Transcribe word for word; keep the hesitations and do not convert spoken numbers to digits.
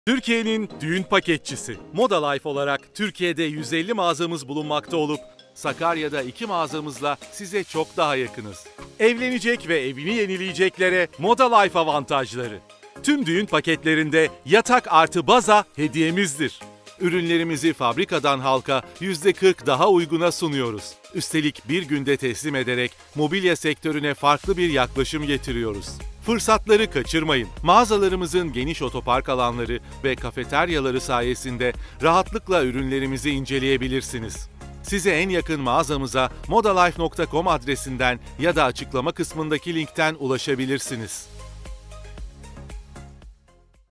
Türkiye'nin düğün paketçisi. Moda Life olarak Türkiye'de yüz elli mağazamız bulunmakta olup Sakarya'da iki mağazamızla size çok daha yakınız. Evlenecek ve evini yenileyeceklere Moda Life avantajları. Tüm düğün paketlerinde yatak artı baza hediyemizdir. Ürünlerimizi fabrikadan halka yüzde kırk daha uyguna sunuyoruz. Üstelik bir günde teslim ederek mobilya sektörüne farklı bir yaklaşım getiriyoruz. Fırsatları kaçırmayın. Mağazalarımızın geniş otopark alanları ve kafeteryaları sayesinde rahatlıkla ürünlerimizi inceleyebilirsiniz. Size en yakın mağazamıza modalife nokta com adresinden ya da açıklama kısmındaki linkten ulaşabilirsiniz.